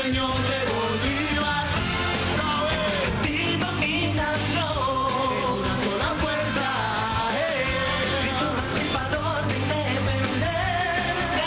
sueño de Bolívar. Convertido mi nación en una sola fuerza. Grito emancipador de independencia.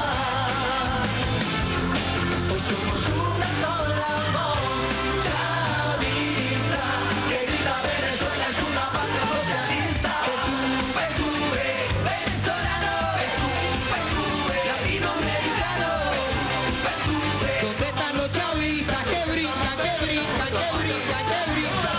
Hoy somos una sola voz chavista que grita Venezuela es una patria socialista. PSUV, venezolano, PSUV, latinoamericano, PSUV. ¿Dónde están los chavistas que brincan, que brincan, que brincan, que brincan?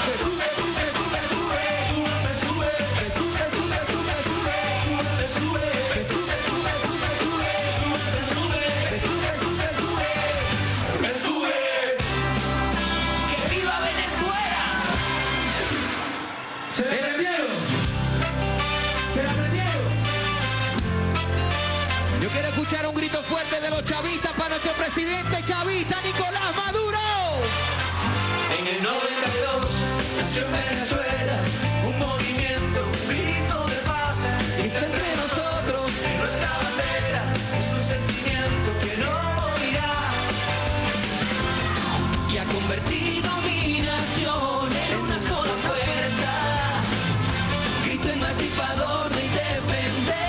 ¡Que viva Venezuela! ¡Se la aprendieron! ¡Se la aprendieron! Yo quiero escuchar un grito fuerte de los chavistas para nuestro presidente chavista Nicolás Maduro. En el 92 nació en Venezuela un movimiento, un grito de paz. Y está entre nosotros nuestra bandera, es un sentimiento que no morirá. Y ha convertido mi nación en una sola fuerza. Grito emancipador de independencia.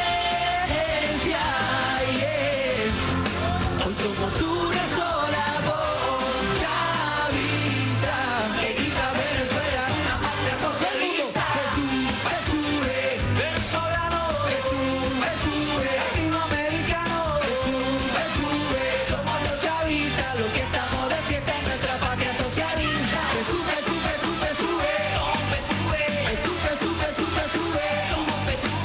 Yeah. Hoy somos una sola voz chavista que grita Venezuela es una patria socialista. PSUV, venezolano, PSUV, latinoamericano, PSUV, somos los chavistas los que estamos de fiesta en nuestra patria socialista. PSUV, somos PSUV, somos PSUV,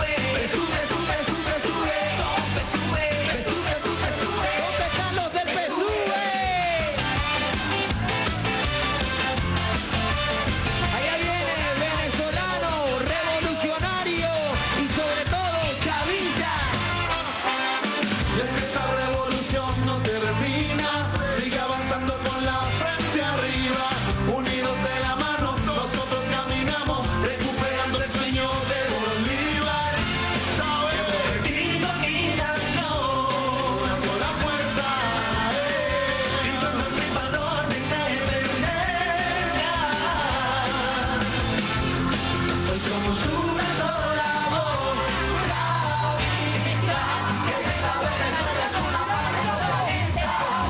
somos PSUV. ¿Dónde están los del PSUV? Allá viene venezolano, revolucionario y sobre todo chavista. Y es que esta revolución no termina, sigue avanzando con la frente arriba. Unidos de la mano, nosotros caminamos, recuperando el sueño de Bolívar. He convertido mi nación en una sola fuerza. Grito emancipador de independencia. Hoy somos una sola voz chavista que grita Venezuela es una patria socialista.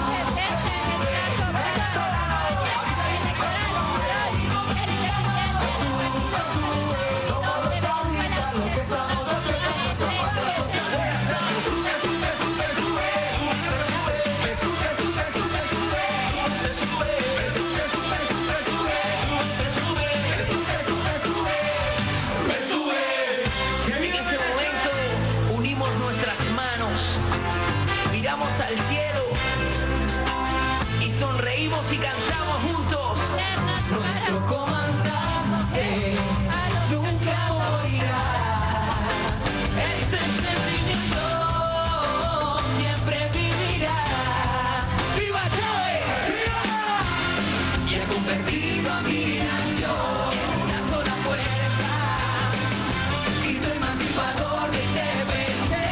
Somos los chavistas los que estamos de fiesta en nuestra patria socialista. En este momento unimos nuestras manos, miramos al cielo y sonreímos y cantamos juntos. Nuestro comandante nunca morirá. Este sentimiento siempre vivirá. ¡Viva Chávez! ¡Viva! Y he convertido a mi nación en una sola fuerza. Grito emancipador de independencia.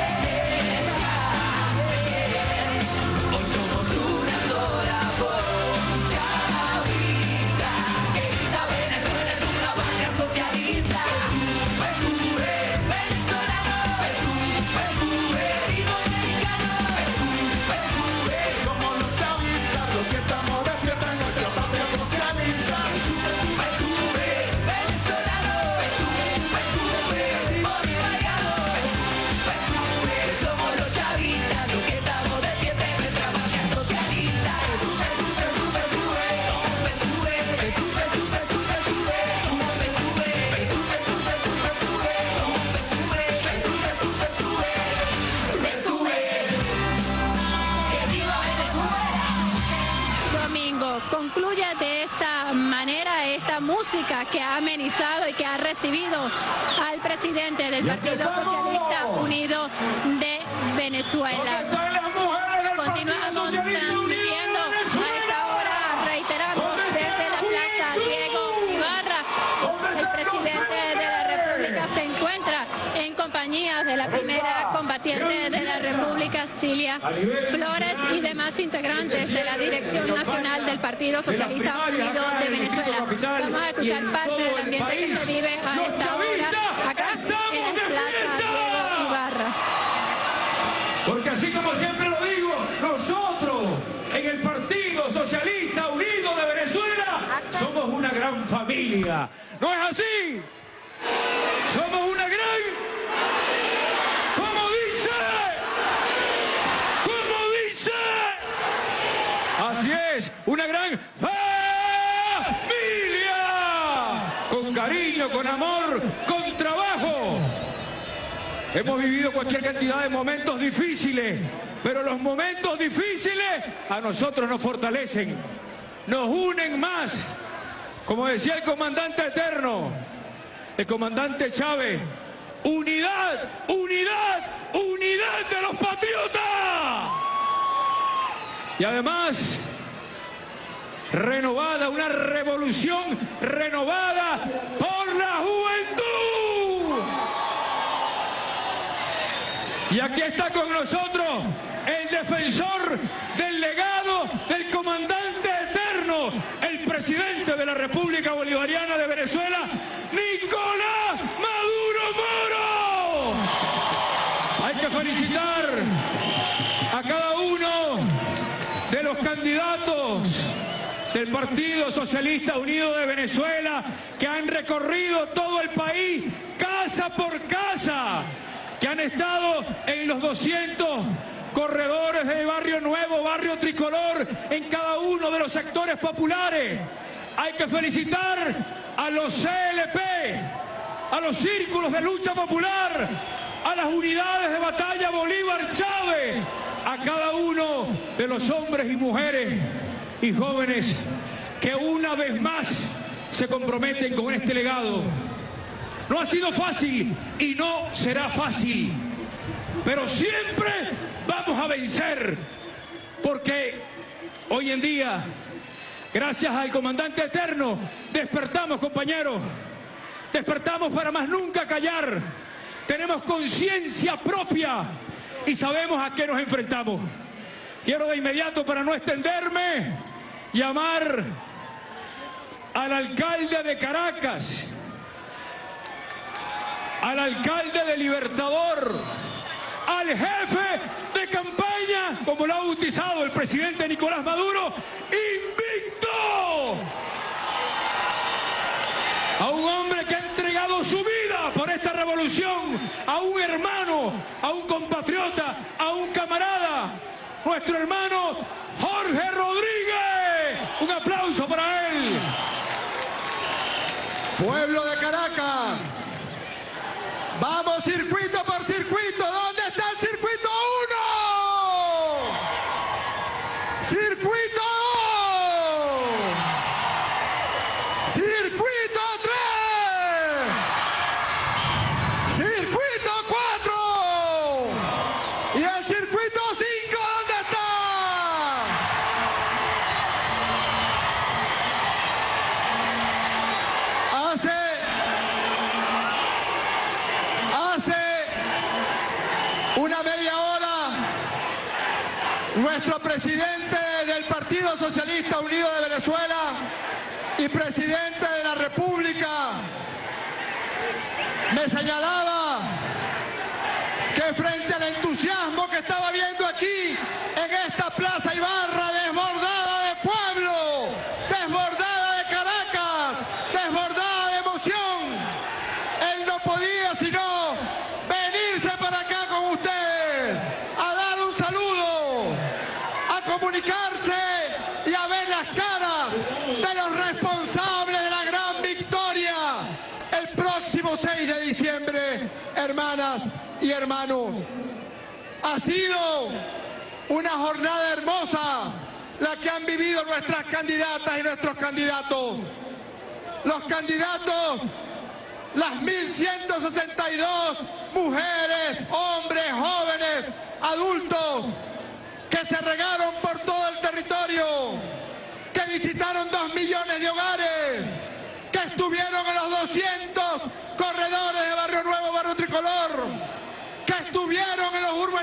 Hoy somos una sola voz chavista que grita Venezuela es una patria socialista. PSUV, venezolano, PSUV, latinoamericano, PSUV, somos los chavistas los que estamos de fiesta en nuestra patria socialista. PSUV, venezolano, PSUV, bolivariano, PSUV, somos los chavistas los que estamos de fiesta en nuestra patria socialista. ¡Que viva Venezuela! Domingo, concluye de esta manera esta música que ha amenizado y que ha recibido al presidente del Partido Socialista Unido de Venezuela. Continuamos transmitiendo a esta hora, reiteramos, desde la Plaza Diego Ibarra. El presidente de la República se encuentra en compañía compañeros de la primera combatiente de la República, Cilia Flores, y demás integrantes de la Dirección Nacional del Partido Socialista Unido de Venezuela. Vamos a escuchar parte del ambiente que se vive a esta hora acá en la Plaza Diego Ibarra. Porque así como siempre lo digo, nosotros en el Partido Socialista Unido de Venezuela somos una gran familia. ¿No es así? Somos una gran... ¿Cómo dice? Así es, una gran familia. Con cariño, con amor, con trabajo. Hemos vivido cualquier cantidad de momentos difíciles, pero los momentos difíciles a nosotros nos fortalecen, nos unen más. Como decía el comandante eterno, el comandante Chávez, unidad, unidad, unidad de los patriotas. Y además, renovada, una revolución renovada por la juventud. Y aquí está con nosotros el defensor del legado del comandante eterno, el presidente de la República Bolivariana de Venezuela, Nicolás Maduro Moro. Hay que felicitar a cada uno de los candidatos del Partido Socialista Unido de Venezuela que han recorrido todo el país, casa por casa, que han estado en los 200 corredores de Barrio Nuevo, Barrio Tricolor, en cada uno de los sectores populares. Hay que felicitar a los CLP, a los círculos de lucha popular, a las unidades de batalla Bolívar Chávez, a cada uno de los hombres y mujeres y jóvenes que una vez más se comprometen con este legado. No ha sido fácil y no será fácil, pero siempre vamos a vencer, porque hoy en día, gracias al comandante eterno, despertamos, compañeros, despertamos para más nunca callar, tenemos conciencia propia y sabemos a qué nos enfrentamos. Quiero de inmediato, para no extenderme, llamar al alcalde de Caracas, al alcalde de Libertador, al jefe de campaña, como lo ha bautizado el presidente Nicolás Maduro, invicto. A un hombre que ha entregado su vida por esta revolución, a un hermano, a un compatriota, a un camarada, nuestro hermano Jorge Rodríguez. Un aplauso para él. Pueblo de Caracas, vamos circuito por circuito. ¿Dónde está el circuito 1? Circuito 2. Circuito 3. Circuito 4. Y el circuito 5, ¿dónde está? Hace una media hora, nuestro presidente del Partido Socialista Unido de Venezuela y presidente de la República me señalaba que frente al entusiasmo que estaba viendo aquí en esta Plaza Ibarra, desbordada de pueblo, desbordada de Caracas, desbordada de emoción, él no podía sino venirse para acá con ustedes, a dar un saludo, a comunicarse y a ver las caras de los responsables de la gran victoria el próximo 6 de diciembre, hermanas y hermanos. Ha sido una jornada hermosa la que han vivido nuestras candidatas y nuestros candidatos. Los candidatos, las 1.162 mujeres, hombres, jóvenes, adultos que se regaron por todo el territorio, que visitaron 2 millones de hogares, que estuvieron en los 200 corredores de Barrio Nuevo, Barrio Tricolor,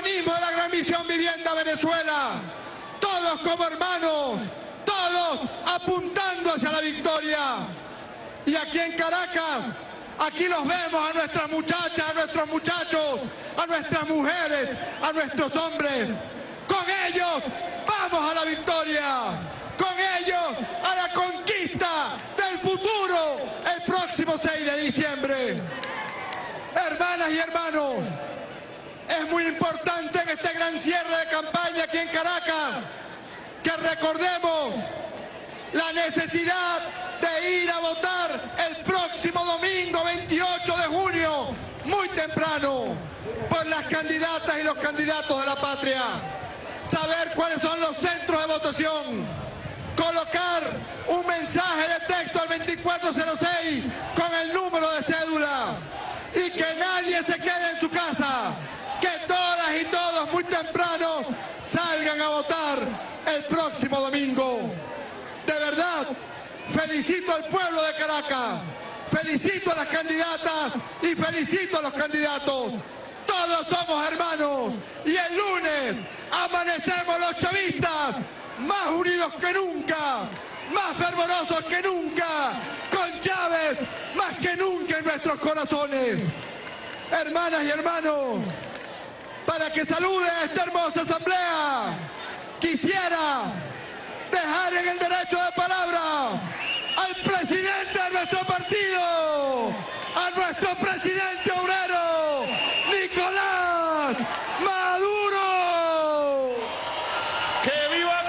protagonismo de la Gran Misión Vivienda Venezuela. Todos como hermanos, todos apuntando hacia la victoria. Y aquí en Caracas, aquí los vemos a nuestras muchachas, a nuestros muchachos, a nuestras mujeres, a nuestros hombres. Con ellos vamos a la victoria. Con ellos a la conquista del futuro el próximo 6 de diciembre. Hermanas y hermanos, es muy importante en este gran cierre de campaña aquí en Caracas que recordemos la necesidad de ir a votar el próximo domingo 28 de junio, muy temprano, por las candidatas y los candidatos de la patria. Saber cuáles son los centros de votación, colocar un mensaje de texto al 2406 con el número de cédula y que nadie se quede en su casa, que todas y todos muy temprano salgan a votar el próximo domingo. De verdad, felicito al pueblo de Caracas, felicito a las candidatas y felicito a los candidatos. Todos somos hermanos y el lunes amanecemos los chavistas más unidos que nunca, más fervorosos que nunca, con Chávez más que nunca en nuestros corazones. Hermanas y hermanos, para que salude a esta hermosa asamblea, quisiera dejar en el derecho de palabra al presidente de nuestro partido, a nuestro presidente obrero, Nicolás Maduro. ¡Que viva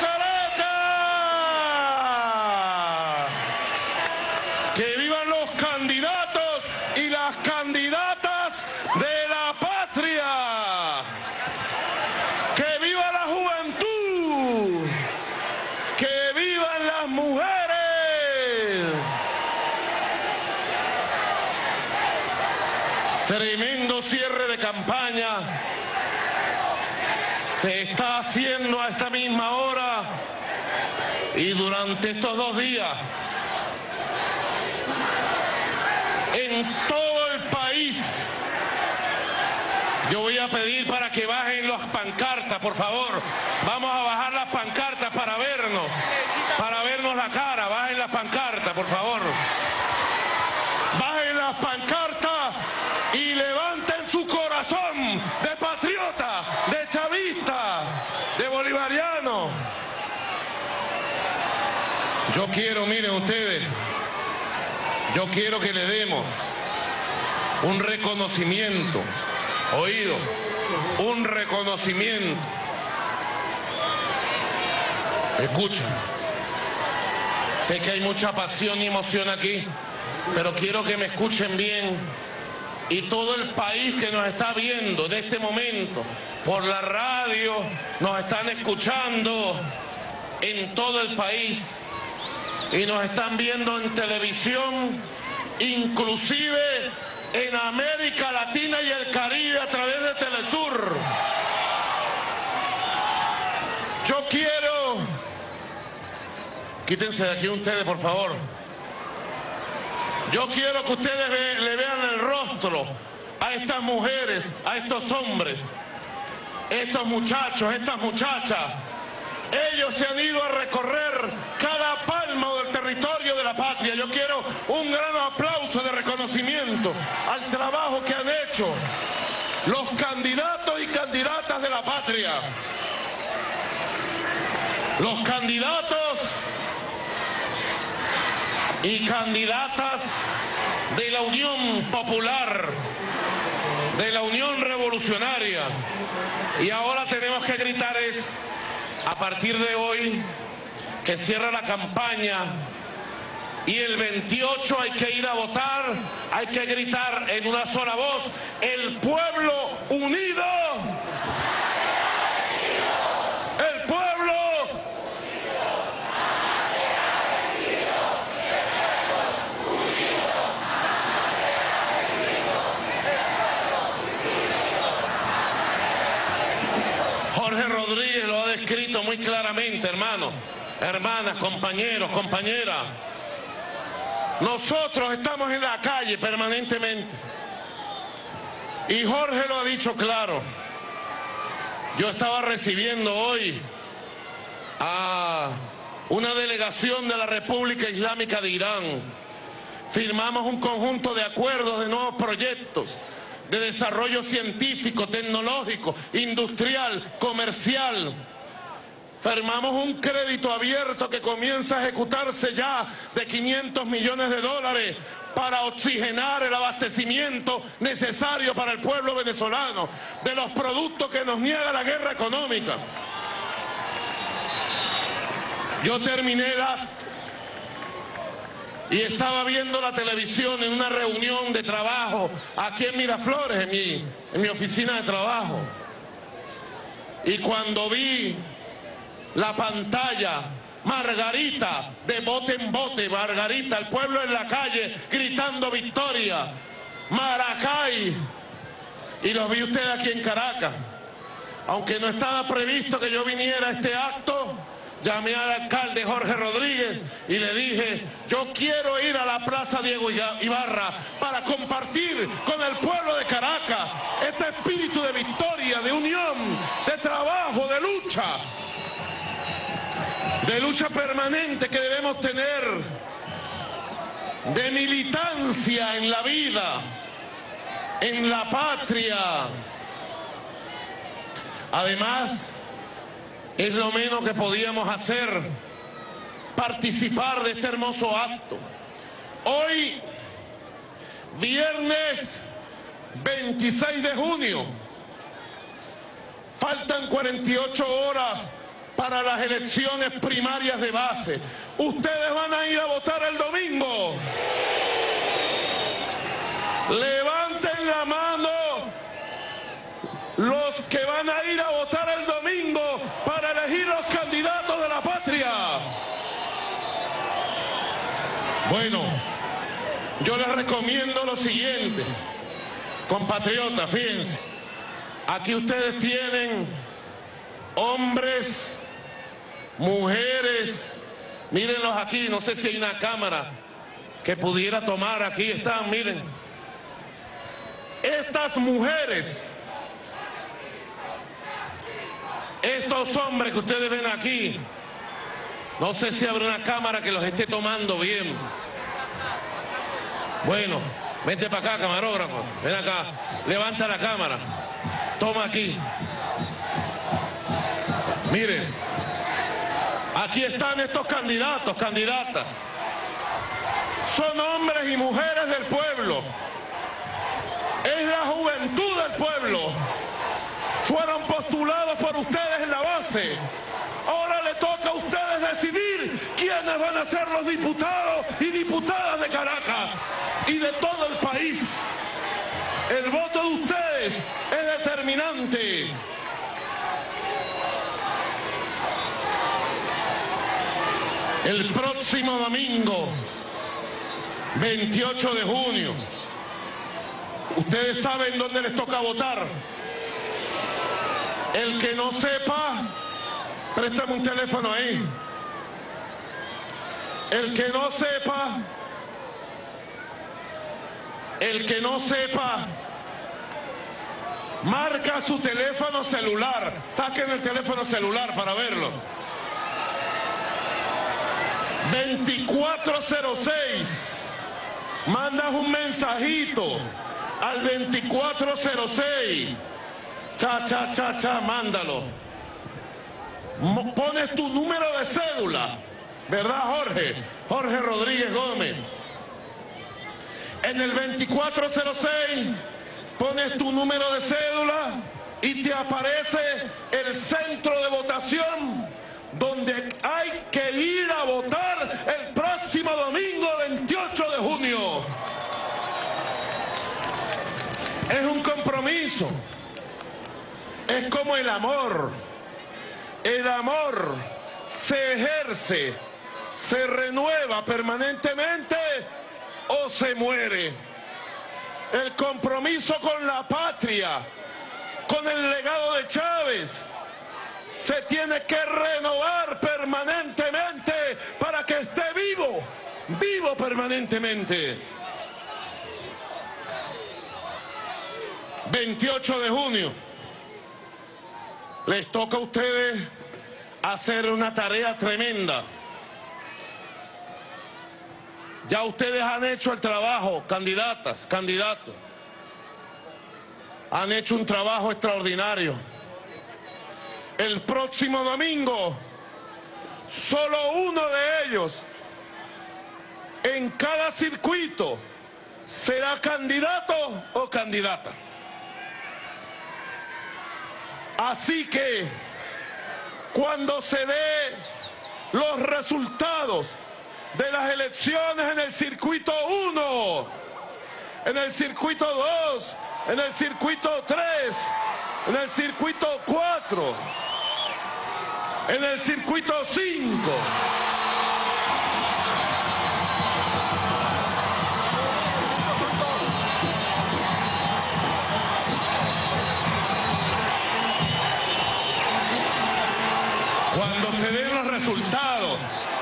Caracas! ¡Que vivan los candidatos y las candidatas de la patria! ¡Que viva la juventud! ¡Que vivan las mujeres! Tremendo cierre de campaña se está haciendo a esta misma hora y durante estos 2 días en todo el país. Yo voy a pedir para que bajen las pancartas, por favor. Vamos a bajar las pancartas para vernos la cara. Bajen las pancartas, por favor. Bajen las pancartas y levanten su corazón de patriota, de chavista, de bolivariano. Yo quiero, miren ustedes, yo quiero que le demos un reconocimiento, oído, un reconocimiento. Escuchen, sé que hay mucha pasión y emoción aquí, pero quiero que me escuchen bien. Y todo el país que nos está viendo en este momento, por la radio, nos están escuchando en todo el país y nos están viendo en televisión, inclusive en América Latina y el Caribe a través de Telesur. Yo quiero... Quítense de aquí ustedes, por favor. Yo quiero que ustedes le vean el rostro a estas mujeres, a estos hombres, estos muchachos, estas muchachas. Ellos se han ido a recorrer cada palmo del territorio de la patria. Yo quiero un gran aplauso de reconocimiento al trabajo que han hecho los candidatos y candidatas de la patria. Los candidatos y candidatas de la Unión Popular, de la Unión Revolucionaria. Y ahora tenemos que gritar es, a partir de hoy, que cierra la campaña y el 28 hay que ir a votar, hay que gritar en una sola voz, el pueblo unido. El pueblo Jorge Rodríguez lo ha descrito muy claramente, hermanos, hermanas, compañeros, compañeras. Nosotros estamos en la calle permanentemente. Y Jorge lo ha dicho claro. Yo estaba recibiendo hoy a una delegación de la República Islámica de Irán. Firmamos un conjunto de acuerdos de nuevos proyectos de desarrollo científico, tecnológico, industrial, comercial. Firmamos un crédito abierto que comienza a ejecutarse ya de 500 millones de dólares para oxigenar el abastecimiento necesario para el pueblo venezolano de los productos que nos niega la guerra económica. Yo terminé y estaba viendo la televisión en una reunión de trabajo aquí en Miraflores, en mi oficina de trabajo. Y cuando vi la pantalla, Margarita, de bote en bote, Margarita, el pueblo en la calle gritando victoria, Maracay, y los vi ustedes aquí en Caracas. Aunque no estaba previsto que yo viniera a este acto, llamé al alcalde Jorge Rodríguez y le dije, yo quiero ir a la Plaza Diego Ibarra para compartir con el pueblo de Caracas este espíritu de victoria, de unión, de trabajo, de lucha permanente que debemos tener, de militancia en la vida, en la patria. Además, es lo menos que podíamos hacer, participar de este hermoso acto. Hoy, viernes 26 de junio, faltan 48 horas para las elecciones primarias de base. ¿Ustedes van a ir a votar el domingo? Levanten la mano los que van a ir a votar el domingo para elegir los candidatos de la patria. Bueno, yo les recomiendo lo siguiente, compatriotas, fíjense, aquí ustedes tienen hombres, mujeres, mírenlos aquí, no sé si hay una cámara que pudiera tomar, aquí están, miren. Estas mujeres, estos hombres que ustedes ven aquí, no sé si habrá una cámara que los esté tomando bien. Bueno, vente para acá, camarógrafo, ven acá, levanta la cámara, toma aquí. Miren, aquí están estos candidatos, candidatas. Son hombres y mujeres del pueblo. Es la juventud del pueblo. Fueron postulados por ustedes en la base. Ahora le toca a ustedes decidir quiénes van a ser los diputados y diputadas de Caracas y de todo el país. El voto de ustedes es determinante. El próximo domingo, 28 de junio, ustedes saben dónde les toca votar. El que no sepa, préstame un teléfono ahí. El que no sepa, marca su teléfono celular. Saquen el teléfono celular para verlo. 2406. Mandas un mensajito al 2406. Mándalo. Pones tu número de cédula, ¿verdad, Jorge? Jorge Rodríguez Gómez. En el 2406 pones tu número de cédula y te aparece el centro de votación donde hay que ir a votar el próximo domingo 28 de junio. Es un compromiso. Es como el amor. El amor se ejerce, se renueva permanentemente o se muere. El compromiso con la patria, con el legado de Chávez, se tiene que renovar permanentemente para que esté vivo permanentemente. 28 de junio. les toca a ustedes hacer una tarea tremenda. Ya ustedes han hecho el trabajo, candidatas, candidatos. Han hecho un trabajo extraordinario. El próximo domingo, solo uno de ellos en cada circuito será candidato o candidata. Así que cuando se dé los resultados de las elecciones en el circuito 1, en el circuito 2, en el circuito 3, en el circuito 4, en el circuito 5. Cuando se den los resultados,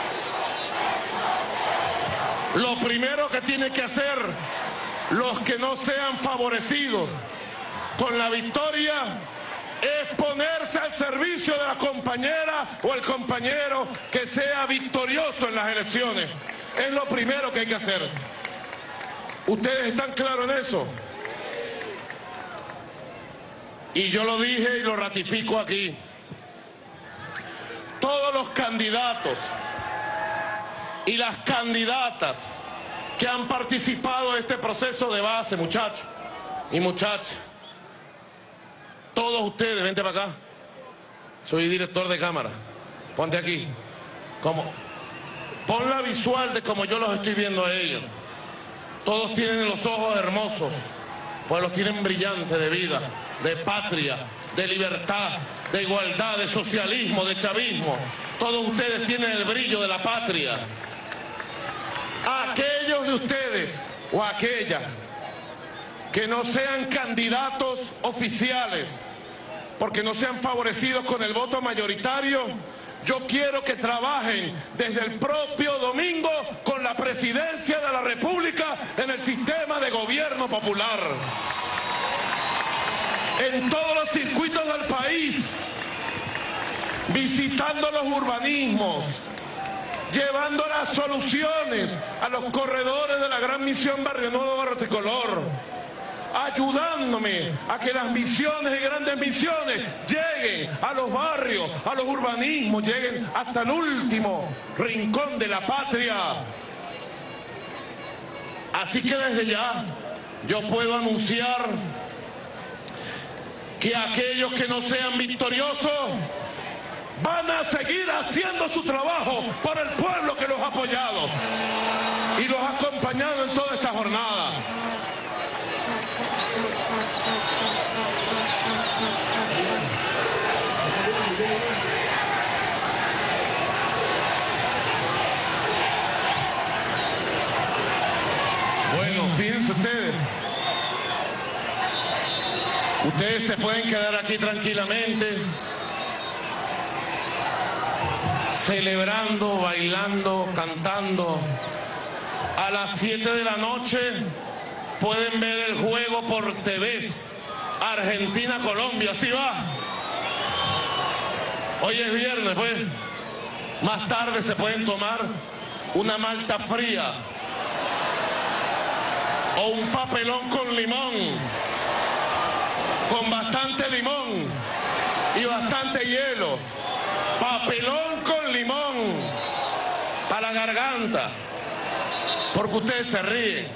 lo primero que tienen que hacer los que no sean favorecidos con la victoria es ponerse al servicio de la compañera o el compañero que sea victorioso en las elecciones. Es lo primero que hay que hacer. ¿Ustedes están claros en eso? Y yo lo dije y lo ratifico aquí. Todos los candidatos y las candidatas que han participado en este proceso de base, muchachos y muchachas, todos ustedes, vente para acá. Soy director de cámara. Ponte aquí. Pon la visual de como yo los estoy viendo a ellos. Todos tienen los ojos hermosos, pues los tienen brillantes de vida, de patria, de libertad, de igualdad, de socialismo, de chavismo. Todos ustedes tienen el brillo de la patria. Aquellos de ustedes o aquellas que no sean candidatos oficiales porque no sean favorecidos con el voto mayoritario, yo quiero que trabajen desde el propio domingo con la presidencia de la República en el sistema de gobierno popular. En todos los circuitos del país, visitando los urbanismos, llevando las soluciones a los corredores de la gran misión Barrio Nuevo, Barrio Tricolor, ayudándome a que las misiones y grandes misiones lleguen a los barrios, a los urbanismos, lleguen hasta el último rincón de la patria. Así que desde ya yo puedo anunciar que aquellos que no sean victoriosos van a seguir haciendo su trabajo por el pueblo que los ha apoyado y los ha acompañado en toda esta jornada. Bueno, fíjense ustedes. Ustedes se pueden quedar aquí tranquilamente, celebrando, bailando, cantando. A las 7 de la noche pueden ver el juego por TV, Argentina-Colombia, ¿sí va? Hoy es viernes, pues. Más tarde se pueden tomar una malta fría o un papelón con limón, con bastante limón y bastante hielo. Papelón con limón para la garganta, porque ustedes se ríen.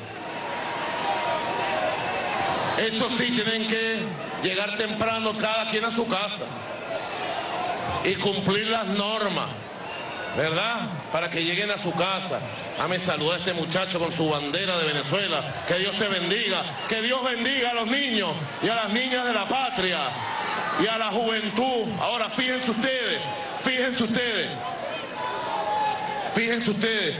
Eso sí, tienen que llegar temprano cada quien a su casa y cumplir las normas, ¿verdad? Para que lleguen a su casa. Me saluda a este muchacho con su bandera de Venezuela. Que Dios te bendiga. Que Dios bendiga a los niños y a las niñas de la patria y a la juventud. Ahora fíjense ustedes, fíjense ustedes, fíjense ustedes.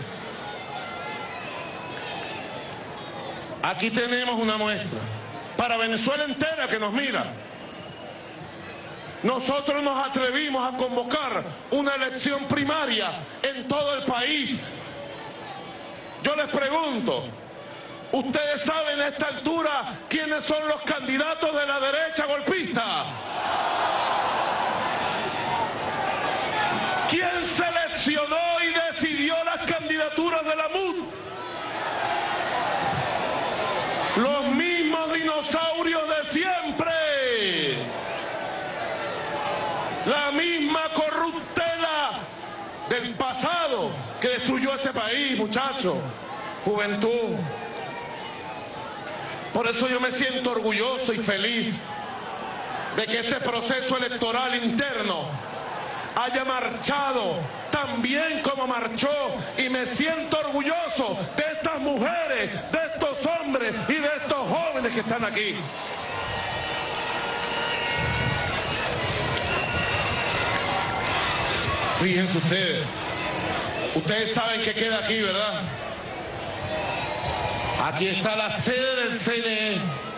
Aquí tenemos una muestra para Venezuela entera que nos mira. Nosotros nos atrevimos a convocar una elección primaria en todo el país. Yo les pregunto, ¿ustedes saben a esta altura quiénes son los candidatos de la derecha golpista? seleccionó y decidió las candidaturas de la MUD. Los mismos dinosaurios de siempre. La misma corruptela del pasado que destruyó este país, muchachos, juventud. Por eso yo me siento orgulloso y feliz de que este proceso electoral interno haya marchado tan bien como marchó, y me siento orgulloso de estas mujeres, de estos hombres y de estos jóvenes que están aquí. Fíjense ustedes saben que queda aquí, ¿verdad? Aquí está la sede del CNE.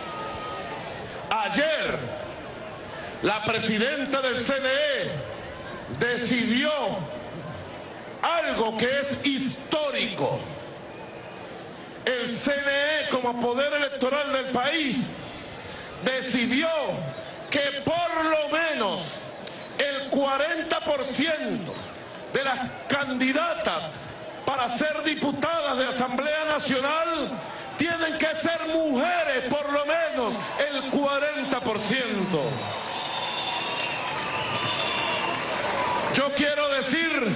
Ayer, la presidenta del CNE decidió algo que es histórico. El CNE, como poder electoral del país, decidió que por lo menos el 40% de las candidatas para ser diputadas de Asamblea Nacional tienen que ser mujeres, por lo menos el 40%. Yo quiero decir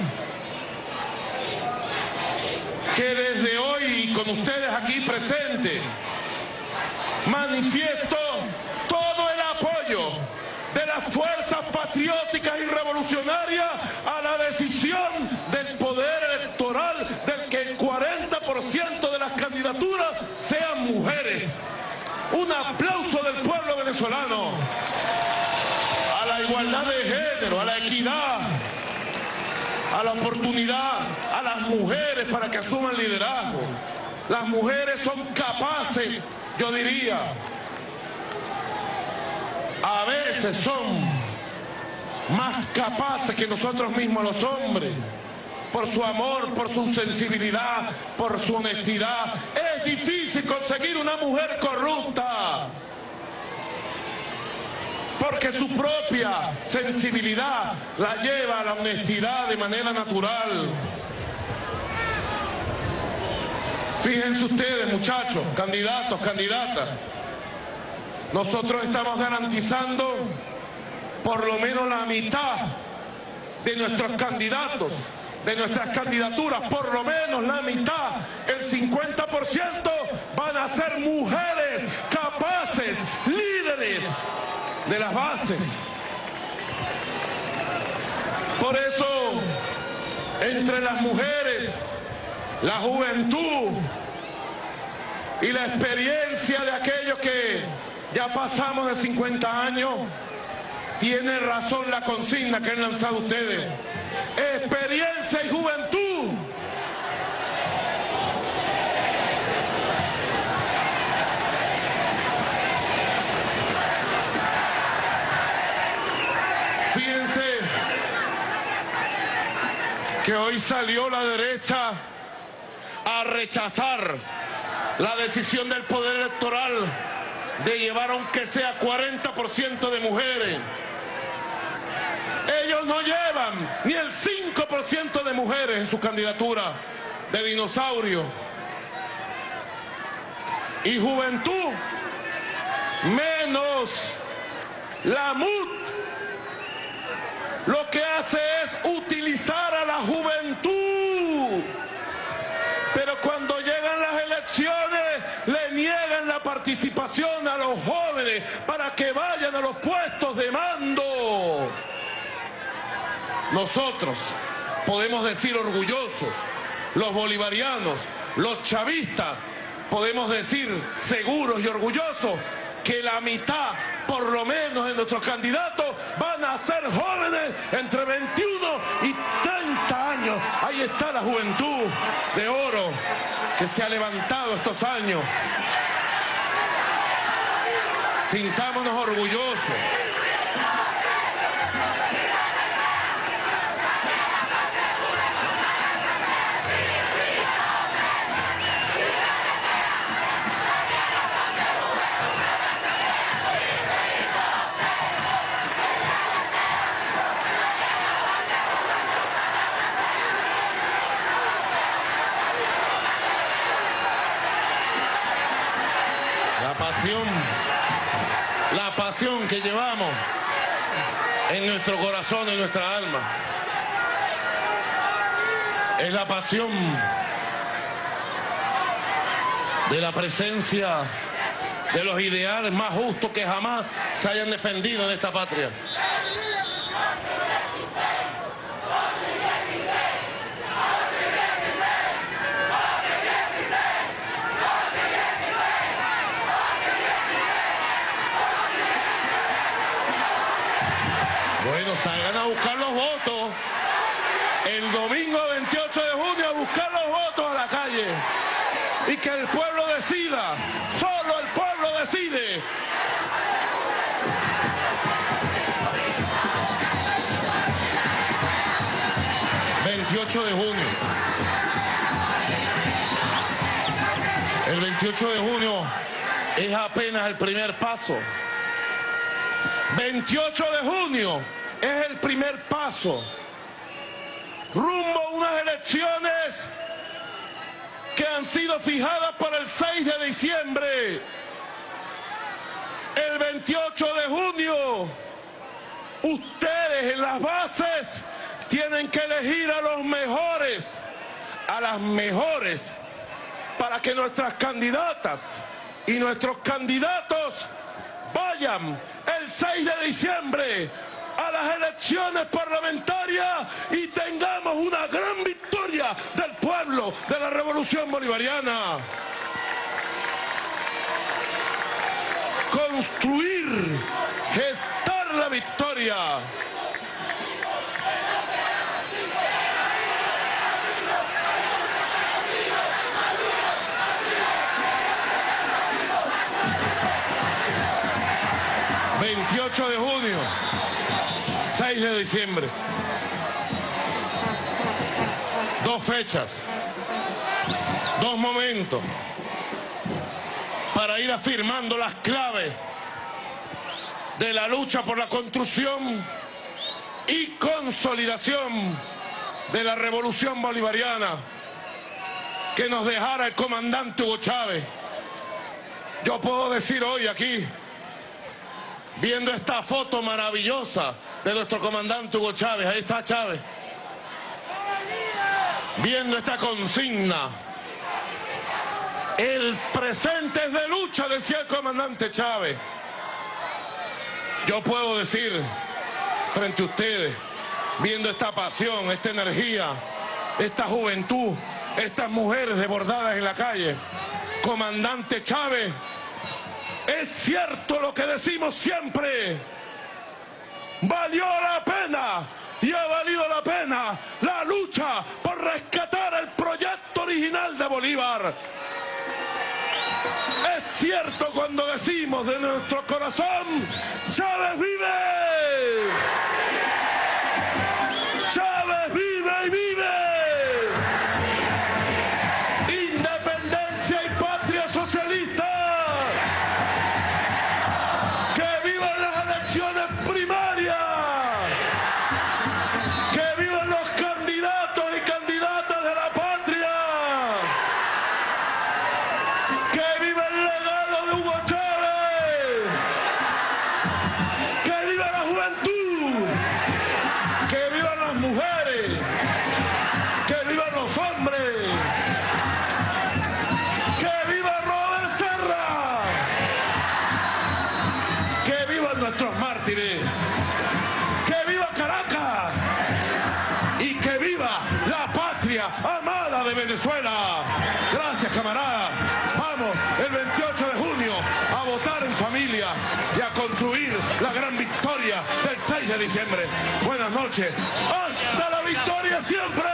que desde hoy, con ustedes aquí presentes, manifiesto todo el apoyo de las fuerzas patrióticas y revolucionarias a la decisión del poder electoral del que el 40% de las candidaturas sean mujeres. Un aplauso del pueblo venezolano a la igualdad de género, a la equidad, a la oportunidad, a las mujeres para que asuman liderazgo. Las mujeres son capaces, yo diría, a veces son más capaces que nosotros mismos los hombres, por su amor, por su sensibilidad, por su honestidad. Es difícil conseguir una mujer corrupta, porque su propia sensibilidad la lleva a la honestidad de manera natural. Fíjense ustedes, muchachos, candidatos, candidatas, nosotros estamos garantizando por lo menos la mitad de nuestros candidatos, de nuestras candidaturas, por lo menos la mitad, el 50% van a ser mujeres capaces, líderes de las bases. Por eso, entre las mujeres, la juventud y la experiencia de aquellos que ya pasamos de 50 años, tiene razón la consigna que han lanzado ustedes. Experiencia y juventud. Fíjense que hoy salió la derecha a rechazar la decisión del poder electoral de llevar aunque sea 40% de mujeres. Ellos no llevan ni el 5% de mujeres en su candidatura de dinosaurio. Y juventud, menos. La MUD lo que hace es utilizar a la juventud. Pero cuando llegan las elecciones, le niegan la participación a los jóvenes para que vayan a los puestos de mando. Nosotros podemos decir orgullosos, los bolivarianos, los chavistas, podemos decir seguros y orgullosos que la mitad, por lo menos, de nuestros candidatos van a ser jóvenes entre 21 y 30 años. Ahí está la juventud de oro que se ha levantado estos años. Sintámonos orgullosos. la pasión que llevamos en nuestro corazón, en nuestra alma. Es la pasión de la presencia de los ideales más justos que jamás se hayan defendido en esta patria. Bueno, salgan a buscar los votos. El domingo 28 de junio a buscar los votos a la calle. Y que el pueblo decida. Solo el pueblo decide. ...28 de junio. El 28 de junio es apenas el primer paso. 28 de junio es el primer paso rumbo a unas elecciones que han sido fijadas para el 6 de diciembre. El 28 de junio, ustedes en las bases tienen que elegir a los mejores, a las mejores, para que nuestras candidatas y nuestros candidatos vayan el 6 de diciembre a las elecciones parlamentarias y tengamos una gran victoria del pueblo de la Revolución Bolivariana. Construir, gestar la victoria. ...28 de junio... ...6 de diciembre... ...2 fechas... ...2 momentos... ...para ir afirmando las claves... ...de la lucha por la construcción... ...y consolidación... ...de la Revolución Bolivariana... ...que nos dejara el comandante Hugo Chávez. Yo puedo decir hoy aquí... viendo esta foto maravillosa de nuestro comandante Hugo Chávez, ahí está Chávez, viendo esta consigna, el presente es de lucha, decía el comandante Chávez. Yo puedo decir frente a ustedes, viendo esta pasión, esta energía, esta juventud, estas mujeres desbordadas en la calle, comandante Chávez, es cierto lo que decimos siempre. Valió la pena y ha valido la pena la lucha por rescatar el proyecto original de Bolívar. Es cierto cuando decimos de nuestro corazón, Chávez vive. Chávez vive y vive. Independencia y patria socialista. Primarias, que vivan los candidatos y candidatas de la patria, que viva el legado de Hugo Chávez, que viva la juventud, que vivan las mujeres, que vivan los hombres, que viva Robert Serra, que vivan nuestros mártires. ¡Que viva Caracas! ¡Y que viva la patria amada de Venezuela! Gracias, camaradas. Vamos, el 28 de junio, a votar en familia y a construir la gran victoria del 6 de diciembre. Buenas noches. ¡Hasta la victoria siempre!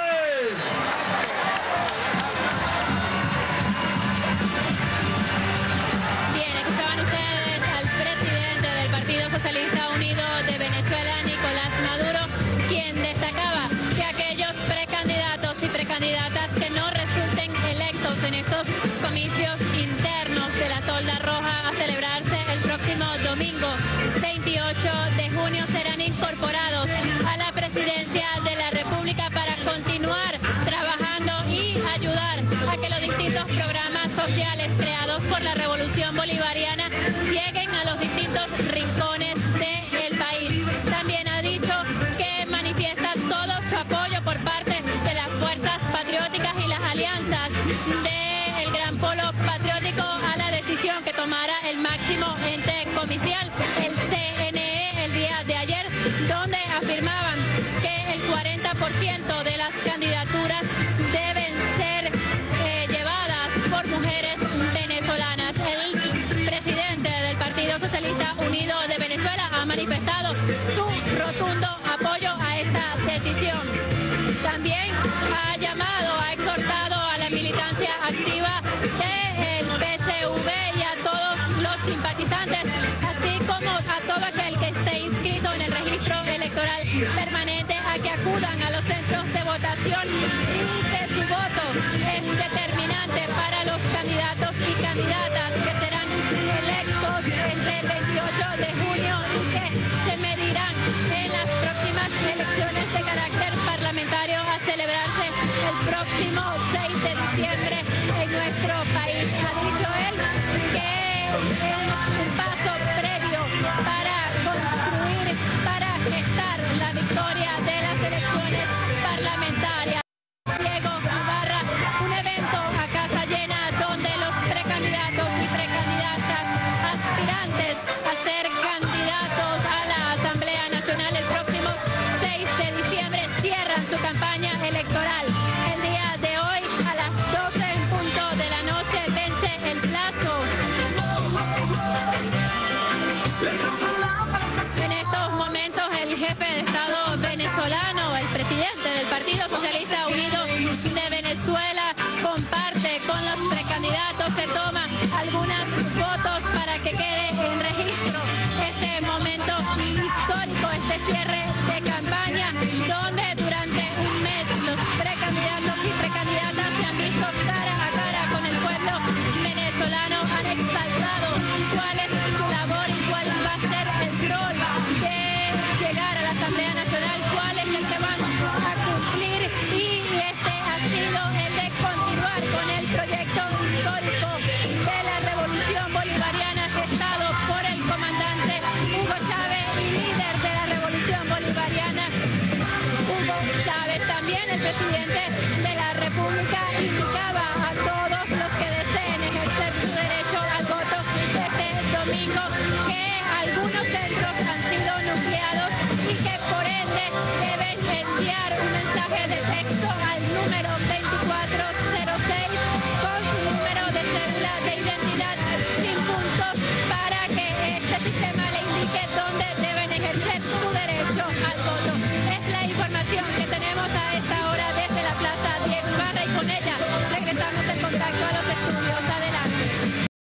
Bien, escuchaban ustedes al presidente del Partido Socialista Unido de Venezuela, Nicolás Maduro, quien destacaba que aquellos precandidatos y precandidatas que no resulten electos en estos comicios internos de la Tolda Roja a celebrarse el próximo domingo 28 de junio serán incorporados a la presidencia de la República para continuar trabajando y ayudar a que los distintos programas sociales creados por la Revolución Bolivariana lleguen a los distintos rincones del país. También ha dicho que manifiesta todo su apoyo por parte de las fuerzas patrióticas y las alianzas del Gran Polo Patriótico a la decisión que tomará el máximo ente comicial, el CNE, el día de ayer, donde afirmaban que el 40% de las candidaturas deben ser llevadas por mujeres venezolanas. El presidente del Partido Socialista Unido de Venezuela ha manifestado su rotundo apoyo a esta decisión. También ha llamado, ha exhortado a la militancia activa del PCV y a todos los simpatizantes, así como a todo aquel que esté inscrito en el registro electoral permanente, a que acudan a los centros de votación y que su voto es determinante para los candidatos y candidatas que serán electos el 28 de junio y que se medirán en las próximas elecciones de carácter parlamentario a celebrarse el próximo 6 de diciembre en nuestro país. Ha dicho él que es un paso previo para